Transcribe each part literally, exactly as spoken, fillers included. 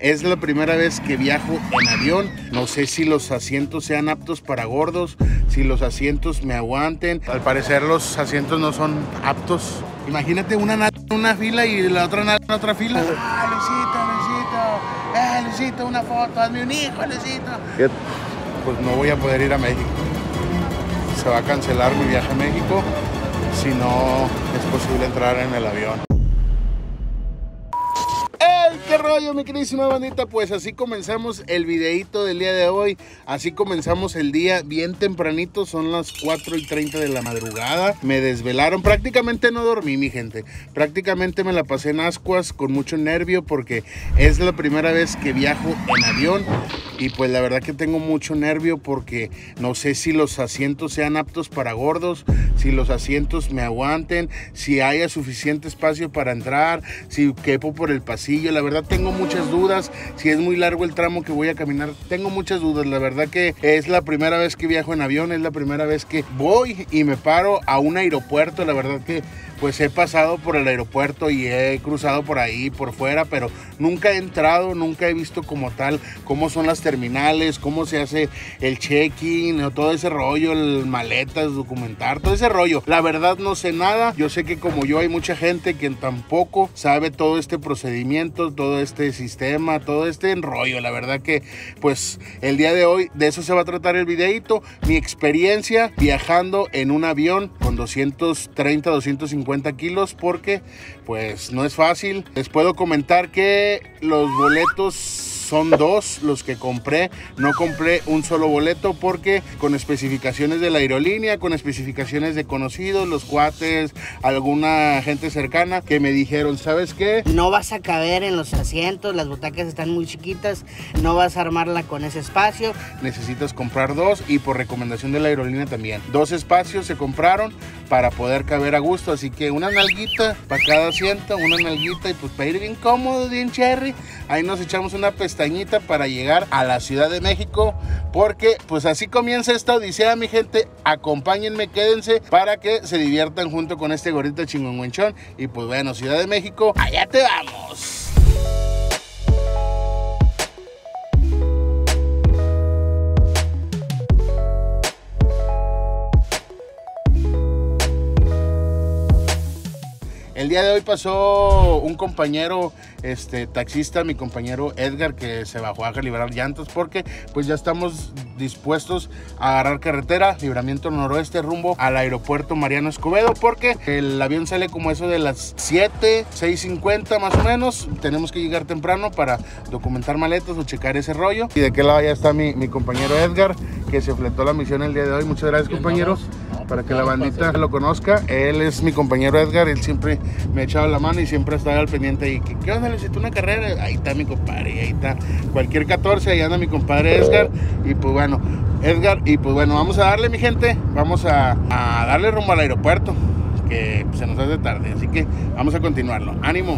Es la primera vez que viajo en avión. No sé si los asientos sean aptos para gordos, si los asientos me aguanten. Al parecer los asientos no son aptos. Imagínate una nalga en una fila y la otra nalga en otra fila. Ah, Luisito, Luisito. Eh, Luisito, una foto. Hazme un hijo, Luisito. ¿Qué? Pues no voy a poder ir a México. Se va a cancelar mi viaje a México si no es posible entrar en el avión. ¿Qué rollo, mi queridísima bandita? Pues así comenzamos el videito del día de hoy. Así comenzamos el día bien tempranito. Son las cuatro y treinta de la madrugada. Me desvelaron. Prácticamente no dormí, mi gente. Prácticamente me la pasé en ascuas con mucho nervio porque es la primera vez que viajo en avión. Y pues la verdad que tengo mucho nervio porque no sé si los asientos sean aptos para gordos, si los asientos me aguanten, si haya suficiente espacio para entrar, si quepo por el pasillo. La verdad tengo muchas dudas, si es muy largo el tramo que voy a caminar, tengo muchas dudas. La verdad que es la primera vez que viajo en avión, es la primera vez que voy y me paro a un aeropuerto. La verdad que pues he pasado por el aeropuerto y he cruzado por ahí, por fuera, pero nunca he entrado, nunca he visto como tal cómo son las terminales, cómo se hace el check-in, todo ese rollo, el maletas, documentar, todo ese rollo. La verdad no sé nada. Yo sé que como yo hay mucha gente que tampoco sabe todo este procedimiento, todo este sistema, todo este enrollo. La verdad que pues el día de hoy de eso se va a tratar el videito, mi experiencia viajando en un avión con doscientos treinta, doscientos cincuenta kilos, porque pues no es fácil. Les puedo comentar que los boletos son dos los que compré. No compré un solo boleto porque con especificaciones de la aerolínea, con especificaciones de conocidos, los cuates, alguna gente cercana que me dijeron, ¿sabes qué? No vas a caber en los asientos, las butacas están muy chiquitas, no vas a armarla con ese espacio. Necesitas comprar dos y por recomendación de la aerolínea también. Dos espacios se compraron para poder caber a gusto, así que una nalguita para cada asiento, una nalguita y pues para ir bien cómodo, bien cherry. Ahí nos echamos una pestañita para llegar a la Ciudad de México, porque pues así comienza esta odisea, mi gente. Acompáñenme, quédense para que se diviertan junto con este gordito chingonguenchón. Y pues bueno, Ciudad de México, allá te vamos. El día de hoy pasó un compañero este, taxista, mi compañero Edgar, que se bajó a calibrar llantas porque pues ya estamos dispuestos a agarrar carretera, libramiento noroeste rumbo al aeropuerto Mariano Escobedo, porque el avión sale como eso de las siete, seis cincuenta más o menos. Tenemos que llegar temprano para documentar maletas o checar ese rollo. Y de qué lado ya está mi, mi compañero Edgar, que se fletó la misión el día de hoy. Muchas gracias, compañeros. Para que la bandita lo conozca, él es mi compañero Edgar, él siempre me ha echado la mano y siempre ha estado al pendiente. Y que, ¿qué onda? ¿Necesito una carrera? Ahí está mi compadre, ahí está. Cualquier catorce, ahí anda mi compadre Edgar. Y pues bueno, Edgar, y pues bueno, vamos a darle, mi gente, vamos a, a darle rumbo al aeropuerto, que se nos hace tarde, así que vamos a continuarlo. ¡Ánimo!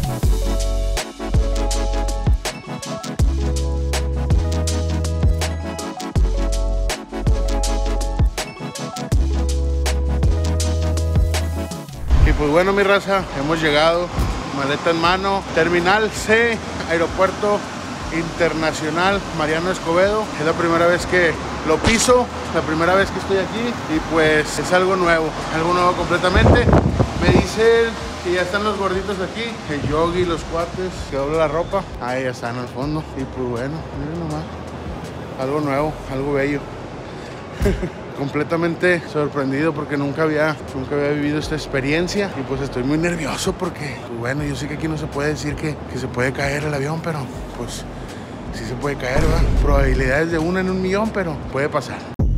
Pues bueno, mi raza, hemos llegado, maleta en mano, Terminal C, Aeropuerto Internacional Mariano Escobedo. Es la primera vez que lo piso, la primera vez que estoy aquí y pues es algo nuevo, algo nuevo completamente. Me dicen que ya están los gorditos aquí, el yogi, los cuates, que dobla la ropa. Ahí ya están al fondo y pues bueno, miren nomás, algo nuevo, algo bello. Completamente sorprendido porque nunca había, nunca había vivido esta experiencia y pues estoy muy nervioso porque, pues bueno, yo sé que aquí no se puede decir que, que se puede caer el avión, pero pues sí se puede caer, ¿verdad? Probabilidades de una en un millón, pero puede pasar.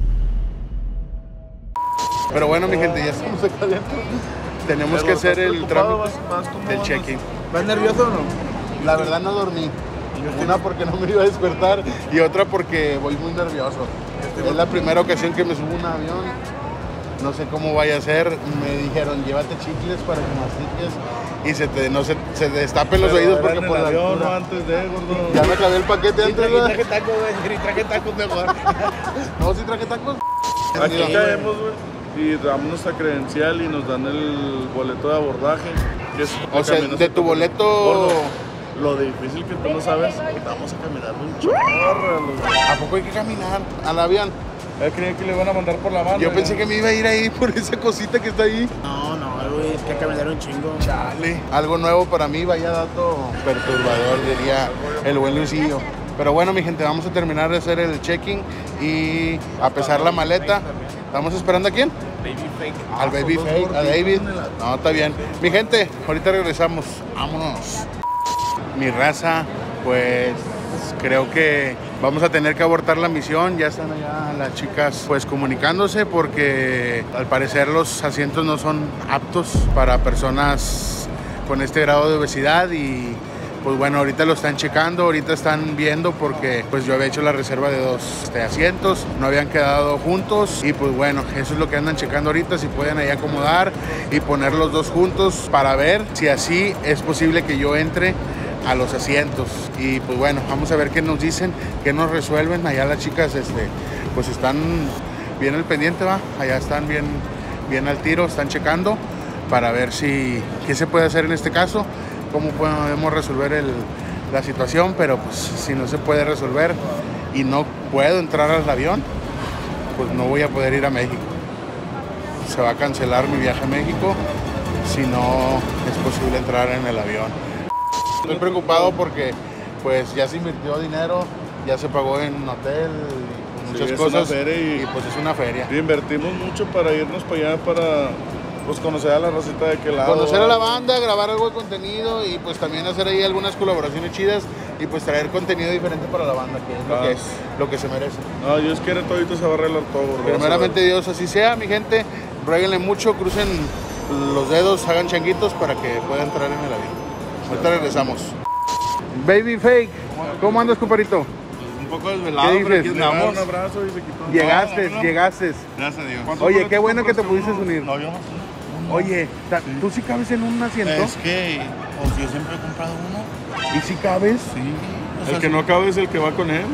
Pero bueno, mi gente, ya estamos acá adentro. Tenemos que hacer el trámite del check-in. ¿Vas nervioso o no? La verdad no dormí. Una porque no me iba a despertar y otra porque voy muy nervioso. Es la primera ocasión que me subo a un avión. No sé cómo vaya a ser. Me dijeron, llévate chicles para que mastiques y se te, no se, se destapen los oídos porque por la avión, no antes de, gordo. Ya me acabé el paquete Sí, antes, traje, traje tacos, güey. Traje tacos mejor. No, sí traje tacos. Aquí caemos, güey, y damos nuestra credencial y nos dan el boleto de abordaje. Que es o sea, de tu boleto... Gordo. Lo difícil que tú no sabes, vamos a caminar un chorro. ¿A poco hay que caminar al avión? Él creía que le iban a mandar por la mano. Yo pensé que me iba a ir ahí por esa cosita que está ahí. No, no, güey, es que hay que caminar un chingo. Chale. Algo nuevo para mí, vaya dato perturbador, diría el buen Luisillo. Pero bueno, mi gente, vamos a terminar de hacer el check-in y a pesar la maleta. ¿Estamos esperando a quién? Baby Fake. Al Baby Fake, a David. No, está bien. Mi gente, ahorita regresamos. Vámonos. Mi raza, pues creo que vamos a tener que abortar la misión. Ya están allá las chicas pues comunicándose porque al parecer los asientos no son aptos para personas con este grado de obesidad y pues bueno, ahorita lo están checando, ahorita están viendo porque pues yo había hecho la reserva de dos este, asientos, no habían quedado juntos y pues bueno, eso es lo que andan checando ahorita, si pueden ahí acomodar y poner los dos juntos para ver si así es posible que yo entre a los asientos. Y pues bueno, vamos a ver qué nos dicen, qué nos resuelven. Allá las chicas este, pues están bien al pendiente, va, allá están bien, bien al tiro, están checando para ver si qué se puede hacer en este caso, cómo podemos resolver el, la situación, pero pues si no se puede resolver y no puedo entrar al avión, pues no voy a poder ir a México. Se va a cancelar mi viaje a México si no es posible entrar en el avión. Estoy preocupado porque pues ya se invirtió dinero, ya se pagó en hotel, muchas Sí, es cosas una feria y- y pues es una feria. Y invertimos mucho para irnos para allá, para pues conocer a la racita de aquel lado. Conocer a la banda, grabar algo de contenido y pues también hacer ahí algunas colaboraciones chidas y pues traer contenido diferente para la banda, que es lo, Ah. que, es, lo que se merece. No, Dios quiere, todito se va a arreglar todo. bro. Primeramente Dios, así sea, mi gente, ruéguenle mucho, crucen los dedos, hagan changuitos para que pueda entrar en el avión. Ahorita regresamos. Baby Fake, ¿cómo andas, comparito? Un poco desvelado, ¿Qué pero dices? aquí andamos. Un abrazo y se quitó. Llegaste, No, no, no. llegaste. Gracias a Dios. Oye, qué bueno que te pudiste unir. No, yo no. Oye, ta- ¿tú sí cabes en un asiento? Es que pues, yo siempre he comprado uno. ¿Y si cabes? Sí. O sea, El que no cabe es el que va con él.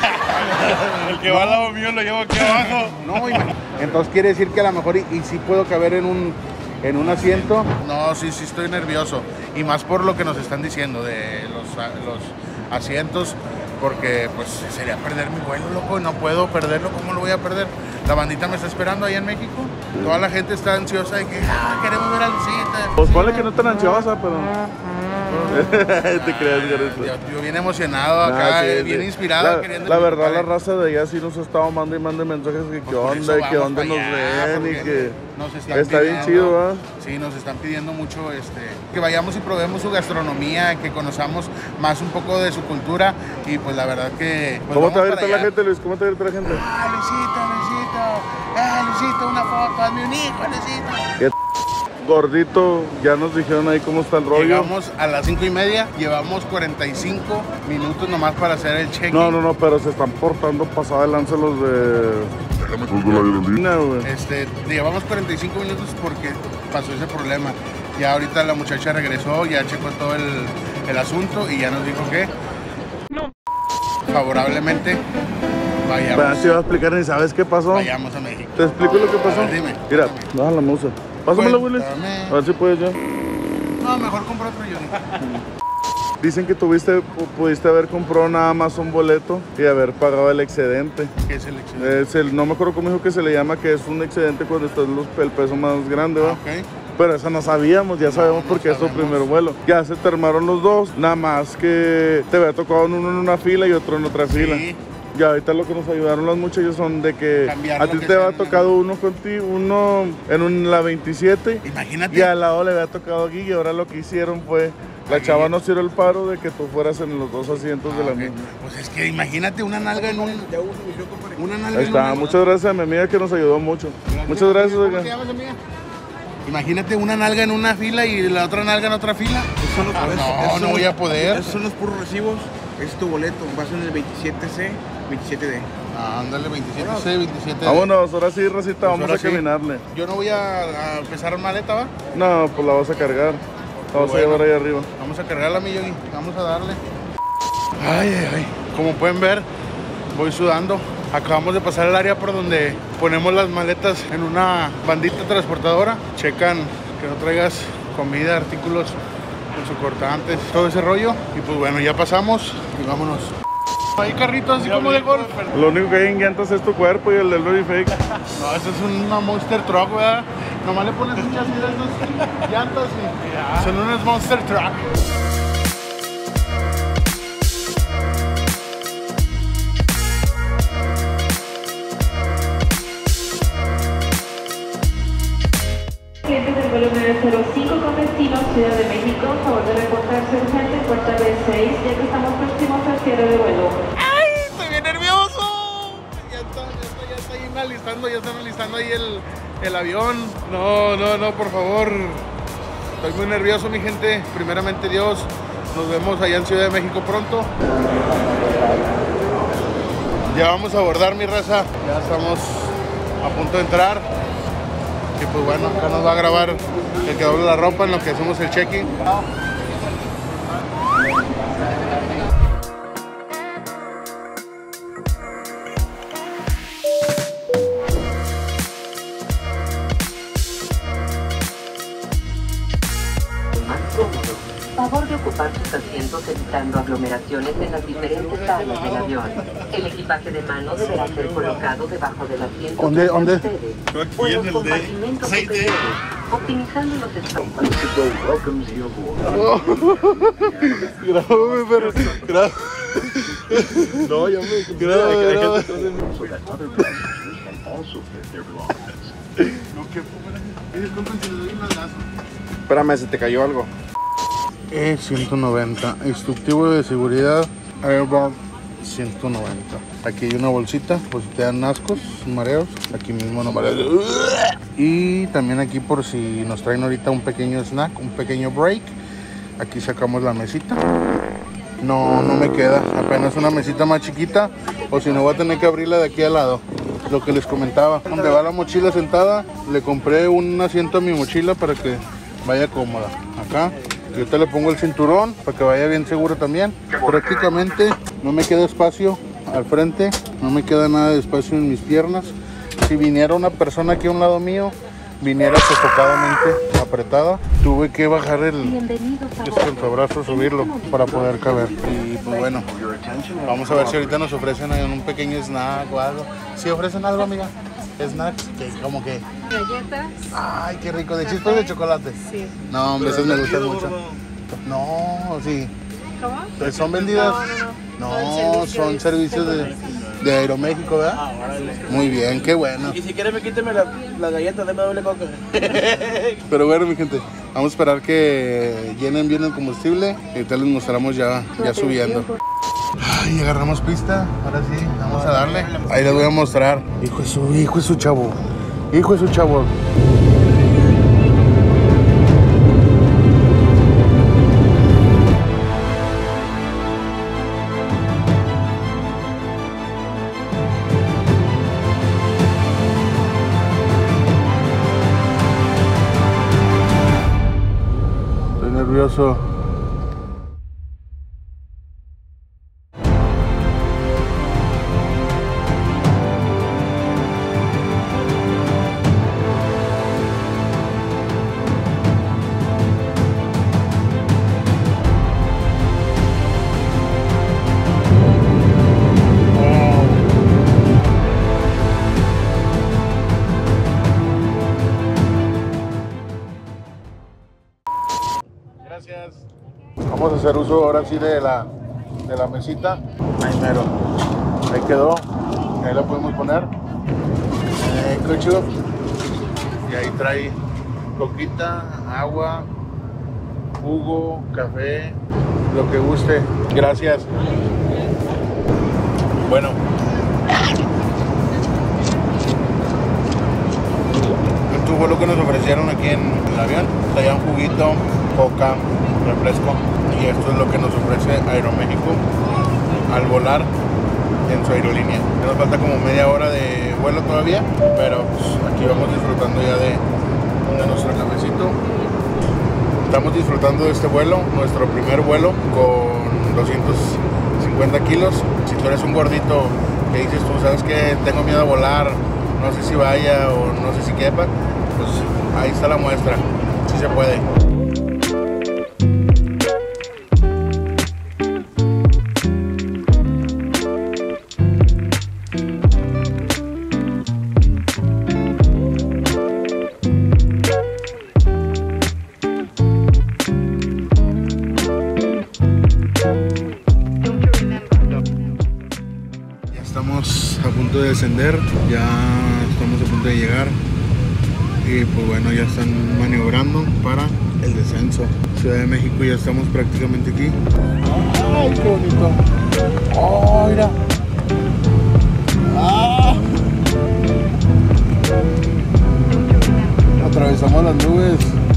el que va al lado mío lo llevo aquí abajo. No, imag- entonces quiere decir que a lo mejor y, y sí puedo caber en un, en un asiento. No, sí, sí estoy nervioso. Y más por lo que nos están diciendo de los, a- los asientos, porque pues sería perder mi vuelo, loco, y no puedo perderlo. ¿Cómo lo voy a perder? La bandita me está esperando allá en México. Toda la gente está ansiosa de que ah, queremos ver a Lucita. Pues ponle que no tan ansiosa, pero. Te creas, Garrito. Yo, yo bien emocionado acá, Nah, sí, eh, bien sí. inspirado. La, queriendo la verdad, la disfrutar. raza de allá sí nos ha estado mandando y mandando mensajes que qué Pues por eso onda, y que vamos onda pa' nos allá, ven y porque que nos están está bien pidiendo- chido, ¿verdad? Sí, nos están pidiendo mucho este, que vayamos y probemos su gastronomía, que conozcamos más un poco de su cultura y pues la verdad que... pues, ¿Cómo te va a vamos gritar para la allá. gente, Luis? ¿Cómo te va a gritar la gente? ¡Ah, Luisito, Luisito! ¡Ah, Luisito, una foto! ¡Hazme un hijo, Luisito! Gordito, ya nos dijeron ahí cómo está el rollo. Llegamos a las cinco y media, llevamos cuarenta y cinco minutos nomás para hacer el check-in. No, no, no, pero se están portando pasada de lanza los de... Los de la aerolínea, güey. Este, llevamos cuarenta y cinco minutos porque pasó ese problema. Ya ahorita la muchacha regresó, ya checó todo el, el asunto y ya nos dijo que favorablemente Pero vayamos, te iba a explicar ni sabes qué pasó. vayamos a México. ¿Te explico lo que pasó? A ver, dime. Mira, baja la musa. Pásamela, Willis. Cuéntame. A ver si puedes ya. No, mejor comprar otro Johnny. Dicen que tuviste, pu- pudiste haber comprado nada más un boleto y haber pagado el excedente. ¿Qué es el excedente? Es el, no me acuerdo cómo dijo que se le llama, que es un excedente cuando está los- el peso más grande, ¿va? Ok. Pero eso no sabíamos, ya sabemos no porque es tu sabemos. primer vuelo. Ya se te armaron los dos, nada más que te había tocado uno en una fila y otro en otra fila. Sí. Y ahorita lo que nos ayudaron los muchachos son de que Cambiar a lo ti que te sea había en tocado uno contigo, uno en un- la veintisiete Imagínate. y al lado le había tocado aquí y ahora lo que hicieron fue, la Aquí. chava nos tiró el paro de que tú fueras en los dos asientos de Ah, la ok. misma. Pues es que imagínate una nalga en un... Una nalga Ahí en está, una- muchas gracias a mi amiga que nos ayudó mucho. Muchas gracias. ¿Cómo oiga. te llamas, amiga? Imagínate una nalga en una fila y la otra nalga en otra fila. Eso no, Ah, eso- no, eso no voy a poder. Esos son los puros recibos. Ese es tu boleto. Vas en el veintisiete C, veintisiete D. Ah, ándale, veintisiete C, veintisiete D. Vámonos, ahora sí, Racita, Pues vamos ahora a sí. caminarle. Yo no voy a, a empezar maleta, ¿va? No, pues la vas a cargar. La vas Bueno. a llevar ahí arriba. Vamos a cargarla, mi Yogi. Vamos a darle. Ay, ay, ay. Como pueden ver, voy sudando. Acabamos de pasar el área por donde ponemos las maletas en una bandita transportadora. Checan que no traigas comida, artículos con su cortante, todo ese rollo. Y pues bueno, ya pasamos y vámonos. Hay carritos así como de golf. Lo único que hay en llantas es tu cuerpo y el del Baby Fake. No, eso es una Monster Truck, ¿verdad? Nomás le pones un chasis de esas llantas y son unas Monster Truck. Clientes del vuelo nueve cero cinco con destino Ciudad de México, favor de reportarse urgente en puerta B seis, ya que estamos próximos al cierre de vuelo. ¡Ay! ¡Estoy bien nervioso! Ya está, ya está, ya está ahí alistando, ya están alistando ahí el, el avión. No, no, no, por favor. Estoy muy nervioso, mi gente. Primeramente Dios, nos vemos allá en Ciudad de México pronto. Ya vamos a abordar, mi raza. Ya estamos a punto de entrar. Y pues bueno, acá nos va a grabar el que dobla la ropa en lo que hacemos el check-in. Favor de ocupar sus asientos evitando aglomeraciones en las diferentes áreas del avión. El equipaje de mano deberá ser colocado debajo del asiento. ¿Dónde? ¿Dónde? O en los compartimentos superiores, optimizando los espacios. Grábame, pero grábame. No, ya me grábame, grábame. Espérame, se te cayó algo. E ciento noventa, instructivo de seguridad Airbag ciento noventa. Aquí hay una bolsita, pues si te dan ascos, mareos, aquí mismo no mareos. Y también aquí por si nos traen ahorita un pequeño snack, un pequeño break. Aquí sacamos la mesita. No, no me queda, apenas una mesita más chiquita, o si no voy a tener que abrirla de aquí al lado. Lo que les comentaba, donde va la mochila sentada, le compré un asiento a mi mochila para que vaya cómoda. Acá. Y ahorita le pongo el cinturón para que vaya bien seguro también. Prácticamente no me queda espacio al frente, no me queda nada de espacio en mis piernas. Si viniera una persona aquí a un lado mío, viniera sofocadamente apretada, tuve que bajar el brazo, subirlo para poder caber. Y pues bueno, vamos a ver si ahorita nos ofrecen un pequeño snack o algo. ¿Sí ofrecen algo, amiga? ¿Snacks? ¿Qué? ¿Cómo qué? Galletas. Ay, qué rico, de chispas de chocolate. Sí. No, hombre, esas me gustan mucho. No, sí. ¿Cómo? ¿Son vendidas? No, no, no. No, son servicios de, de Aeroméxico, ¿verdad? Ah, órale. Muy bien, qué bueno. Y si quieres me quíteme la, la galleta, dame doble coca. Pero bueno, mi gente, vamos a esperar que llenen bien el combustible y ahorita les mostramos ya, ya subiendo. Ay, agarramos pista, ahora sí, vamos a darle. Ahí les voy a mostrar. Hijo de su, hijo de su chavo. Hijo de su chavo. Estoy nervioso. Gracias. Vamos a hacer uso ahora sí de la, de la mesita. Ahí mero. Ahí quedó. Ahí la podemos poner. Eh, cocho. Y ahí trae coquita, agua, jugo, café, lo que guste. Gracias. Bueno. Esto fue lo que nos ofrecieron aquí en el avión. Traía un juguito, coca, refresco, y esto es lo que nos ofrece Aeroméxico al volar en su aerolínea. Nos falta como media hora de vuelo todavía, pero pues, aquí vamos disfrutando ya de, de nuestro cafecito. Estamos disfrutando de este vuelo, nuestro primer vuelo con doscientos cincuenta kilos. Si tú eres un gordito que dices tú, sabes que tengo miedo a volar, no sé si vaya o no sé si quepa, pues ahí está la muestra, sí se puede. estamos a punto de descender, ya estamos a punto de llegar. Y pues bueno, ya están maniobrando para el descenso. Ciudad de México, ya estamos prácticamente aquí. ¡Ay, qué bonito! ¡Oh, mira! ¡Ah! Atravesamos las nubes.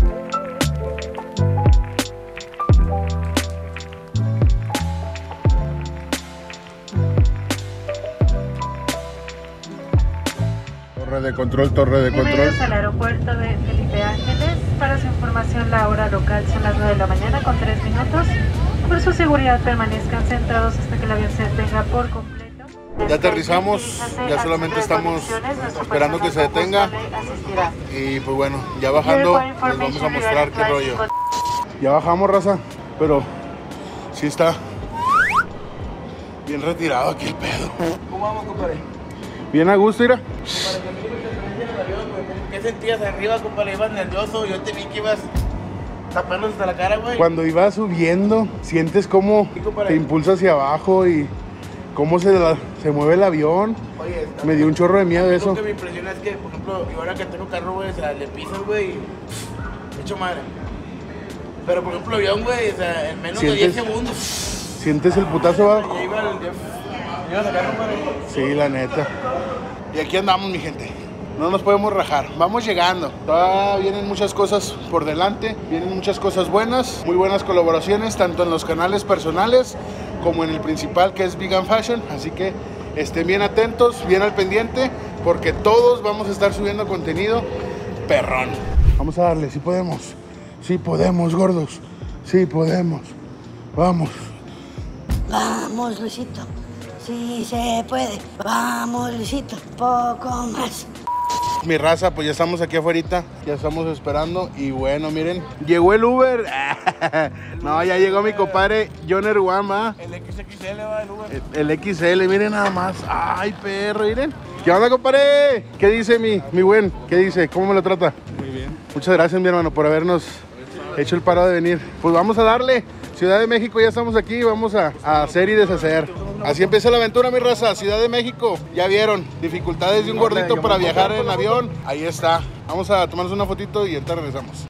Torre de control, torre de control. Bienvenidos al aeropuerto de Felipe Ángeles. Para su información, la hora local son las nueve de la mañana con tres minutos. Por su seguridad, permanezcan centrados hasta que el avión se detenga por completo. Ya aterrizamos, ya solamente estamos esperando que se detenga. Y pues bueno, ya bajando les vamos a mostrar qué rollo. Ya bajamos, raza, pero sí está bien retirado aquí el pedo. ¿Cómo vamos, compadre? Bien a gusto, mira. ¿Qué sentías arriba, compadre? ¿Ibas nervioso? Yo te vi que ibas tapándose hasta la cara, güey. Cuando iba subiendo, sientes cómo te impulsa hacia abajo y cómo se, la, se mueve el avión. Oye, me dio un chorro de miedo eso. Lo que me impresiona es que, por ejemplo, yo ahora que tengo carro, güey, o sea, le pisas, güey, y hecho madre. Pero, por ejemplo, avión, güey, o sea, en menos de diez segundos. ¿Sientes el putazo, va? Ya iba, ya, iba a sacar, compadre. Sí, la neta. Y aquí andamos, mi gente. No nos podemos rajar, vamos llegando. Todavía vienen muchas cosas por delante, vienen muchas cosas buenas, muy buenas colaboraciones, tanto en los canales personales como en el principal, que es Vegan Fashion. Así que estén bien atentos, bien al pendiente, porque todos vamos a estar subiendo contenido perrón. Vamos a darle, si podemos, si podemos, gordos, si podemos, vamos. Vamos, Luisito. Sí se puede. Vamos, Luisito. Poco más. Mi raza, pues ya estamos aquí afuera, ya estamos esperando. Y bueno, miren, llegó el Uber. No, ya llegó mi compadre Joner Guama. El X X L va el Uber. El, el X L, miren nada más. Ay, perro, miren. ¿Qué onda, compadre? ¿Qué dice mi, mi buen? ¿Qué dice? ¿Cómo me lo trata? Muy bien. Muchas gracias, mi hermano, por habernos hecho el paro de venir. Pues vamos a darle. Ciudad de México, ya estamos aquí, vamos a, a hacer y deshacer. Así empieza la aventura, mi raza. Ciudad de México, ya vieron, dificultades de un gordito para viajar en avión. Ahí está. Vamos a tomarnos una fotito y ahorita regresamos.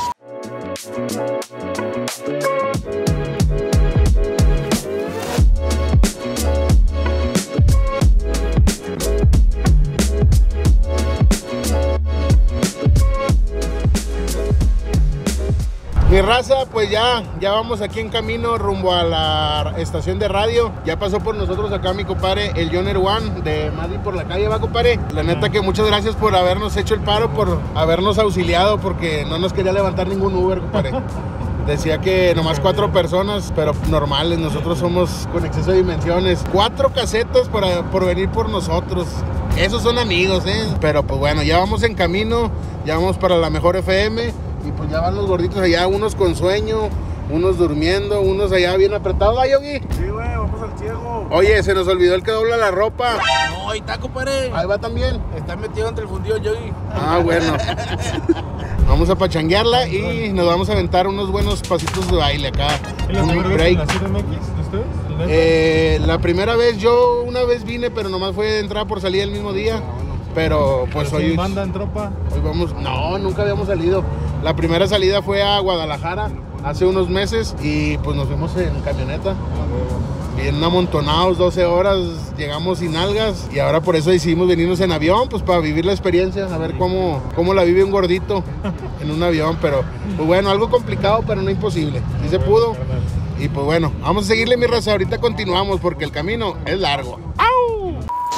Mi raza, pues ya, ya vamos aquí en camino rumbo a la estación de radio. Ya pasó por nosotros acá mi compadre, el Joner One de Madrid por la calle, va, compadre. La neta que muchas gracias por habernos hecho el paro, por habernos auxiliado, porque no nos quería levantar ningún Uber, compadre. Decía que nomás cuatro personas, pero normales, nosotros somos con exceso de dimensiones. Cuatro casetas para, por venir por nosotros. Esos son amigos, ¿eh? Pero pues bueno, ya vamos en camino, ya vamos para la mejor F M. Y pues ya van los gorditos allá, unos con sueño, unos durmiendo, unos allá bien apretados. ¿Va, Yogi? Sí, güey, vamos al ciego. Oye, se nos olvidó el que dobla la ropa. No, ahí está, compadre. Ahí va también. Está metido entre el fundido Yogi. Ah, bueno. Vamos a pachanguearla y nos vamos a aventar unos buenos pasitos de baile acá. ¿Es la Un primera vez break. en la C D M X de ustedes? Eh, la primera vez, yo una vez vine, pero nomás fue de entrada por salir el mismo día. Pero pues ¿Pero hoy, sin banda en tropa? hoy vamos, no, nunca habíamos salido. La primera salida fue a Guadalajara hace unos meses y pues nos fuimos en camioneta. Bien amontonados, doce horas, llegamos sin algas y ahora por eso decidimos venirnos en avión, pues para vivir la experiencia, a ver cómo, cómo la vive un gordito en un avión. Pero pues bueno, algo complicado, pero no imposible. Sí se pudo. Y pues bueno, vamos a seguirle, mi raza. Ahorita continuamos porque el camino es largo. ¡Au!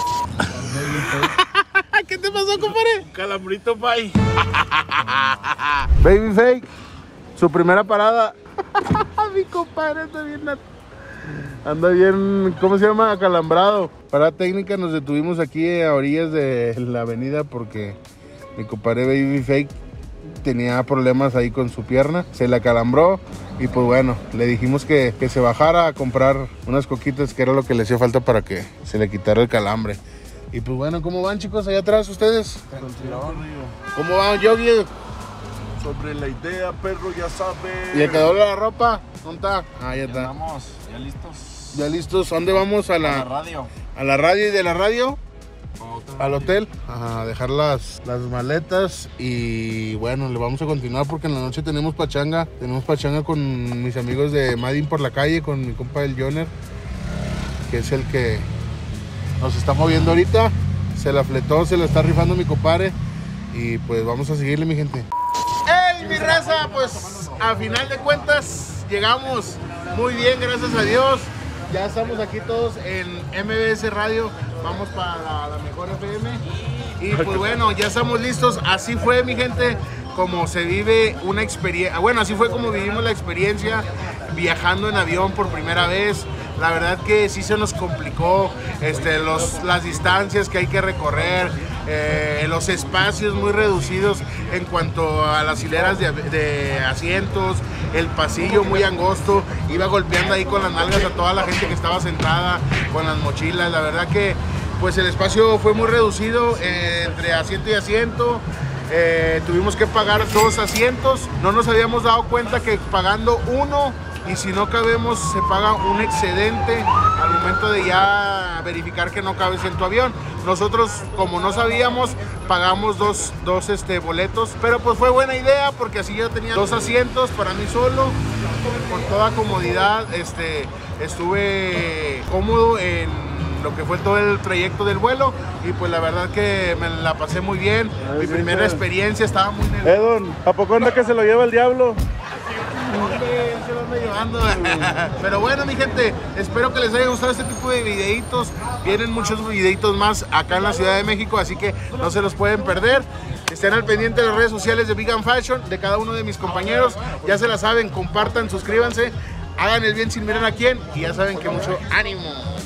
¿Qué te pasó, compadre? Calambrito, pay. Baby Fake, su primera parada. Mi compadre anda bien, anda bien, ¿cómo se llama? Acalambrado. Parada técnica, nos detuvimos aquí a orillas de la avenida porque mi compadre Baby Fake tenía problemas ahí con su pierna, se le acalambró y pues bueno, le dijimos que, que se bajara a comprar unas coquitas, que era lo que le hacía falta para que se le quitara el calambre. Y pues bueno, ¿cómo van, chicos, allá atrás ustedes? ¿Cómo van, Yogi? Sobre la idea, perro, ya sabes. ¿Y el que dobla la ropa? ¿Dónde está? Ah, ya Ya está. estamos, ya listos. Ya listos. ¿A dónde vamos? A A la la, radio. a la radio y de la radio al hotel a dejar las, las maletas y bueno, le vamos a continuar porque en la noche tenemos pachanga, tenemos pachanga con mis amigos de Madin por la calle, con mi compa el Joner, que es el que nos está moviendo ahorita, se la fletó, se la está rifando mi compadre y pues vamos a seguirle, mi gente. ¡Ey, mi raza! Pues a final de cuentas llegamos muy bien, gracias a Dios. Ya estamos aquí todos en M B S Radio, vamos para la, la mejor F M y pues bueno, ya estamos listos. Así fue, mi gente, como se vive una experiencia, bueno, así fue como vivimos la experiencia viajando en avión por primera vez. La verdad que sí se nos complicó este, los, las distancias que hay que recorrer, eh, los espacios muy reducidos en cuanto a las hileras de, de asientos, el pasillo muy angosto, iba golpeando ahí con las nalgas a toda la gente que estaba sentada con las mochilas. La verdad que pues el espacio fue muy reducido eh, entre asiento y asiento. Eh, tuvimos que pagar dos asientos, no nos habíamos dado cuenta que pagando uno y si no cabemos se paga un excedente al momento de ya verificar que no cabes en tu avión. Nosotros, como no sabíamos, pagamos dos, dos este, boletos, pero pues fue buena idea porque así yo tenía dos asientos para mí solo, con toda comodidad. Este, estuve cómodo en lo que fue todo el trayecto del vuelo y pues la verdad que me la pasé muy bien. Ay, mi sí, primera sí. experiencia, estaba muy nervioso. Edon, ¿a poco anda que se lo lleva el diablo? Hombre, se lo ando llevando. Pero bueno, mi gente, espero que les haya gustado este tipo de videitos. Vienen muchos videitos más acá en la Ciudad de México, así que no se los pueden perder. Estén al pendiente de las redes sociales de Vegan Fashion, de cada uno de mis compañeros. Ya se la saben, compartan, suscríbanse, hagan el bien sin mirar a quién y ya saben que mucho ánimo.